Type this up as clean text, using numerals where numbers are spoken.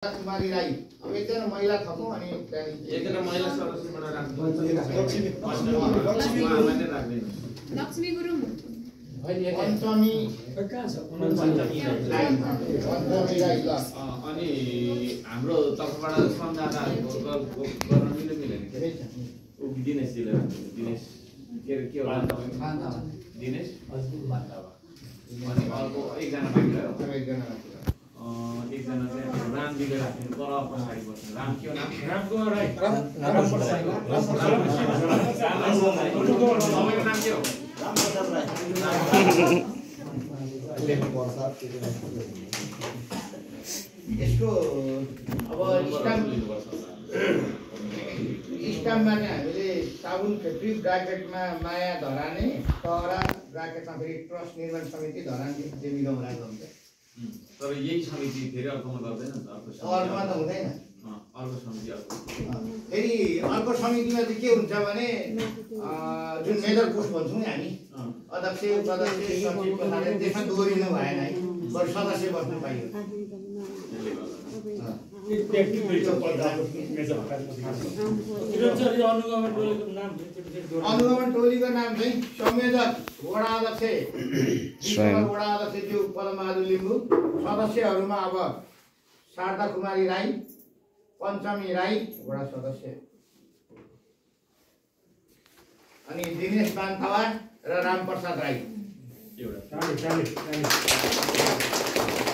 कुमारी राई अब एकजना महिला थपौँ अनि एकजना महिला सदस्यबाट राख्नु लक्ष्मी गुरुङ पञ्चमी राई ल अनि हाम्रो तर्फबाट सम्झाता गर्न मिलेन के दिनेशजीले दिनेश के होला तपाईको दिनेश अनि अर्को एकजना बाँकी रह्यो एकजना चाहिँ राम दिले राख्नु पर पछाडि बस्छ राम के नाम रामको राई तपाईँको नाम के हो यसको अब स्टाम्पमा चाहिँ हामीले साबुन फ्याक्ट्री ब्राकेटमा माया धराने तहरा ब्राकेटमा फेरि ट्रस्ट निर्माण समिति धरान देवीगाउँ राखेको हुन्छ तर यही समिति फेरि अर्कोमा गर्दैन नि त अर्कोमा त हुँदैन अर्को समिति अर्को फेरि अर्को समितिमा चाहिँ के हुन्छ भने जुन मेजर पोस्ट भन्छौँ नि हामी अध्यक्ष उपाध्यक्ष सचिव प्रधान त्यसमा दोहोरिनु भएन है बरु सदस्य बस्नु पाइयो अनुगमन टोलीको नाम चाहिँ संयोजक वडा अध्यक्ष वडा अध्यक्ष ज्यू पदमबहादुर लिम्बू सदस्यहरूमा अब शारदा कुमारी राई पञ्चमी राई वडा सदस्य अनि दिनेश बान्थवा र रामप्रसाद राई